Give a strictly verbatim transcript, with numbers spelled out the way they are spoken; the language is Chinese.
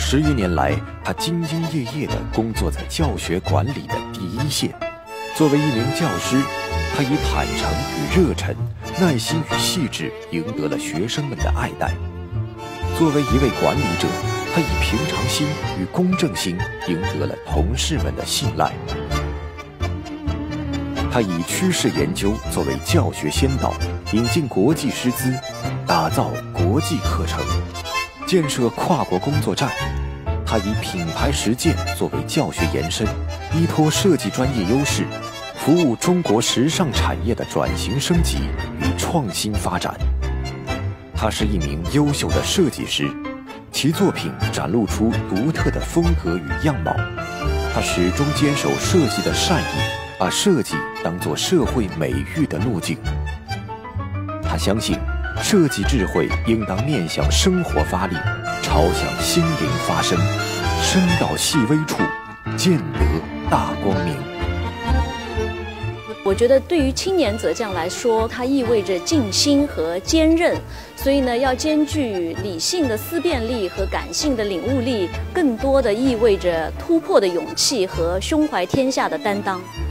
十余年来，他兢兢业业地工作在教学管理的第一线。作为一名教师，他以坦诚与热忱、耐心与细致赢得了学生们的爱戴。作为一位管理者，他以平常心与公正心赢得了同事们的信赖。他以趋势研究作为教学先导，引进国际师资，打造国际课程，建设跨国工作站。他以品牌实践作为教学延伸，依托设计专业优势，服务中国时尚产业的转型升级与创新发展。他是一名优秀的设计师，其作品展露出独特的风格与样貌。他始终坚守设计的善意，把设计当作社会美育的路径。他相信，设计智慧应当面向生活发力，朝向心灵发声，深到细微处，见得大光明。 我觉得对于青年泽匠来说，它意味着静心和坚韧，所以呢，要兼具理性的思辨力和感性的领悟力，更多的意味着突破的勇气和胸怀天下的担当。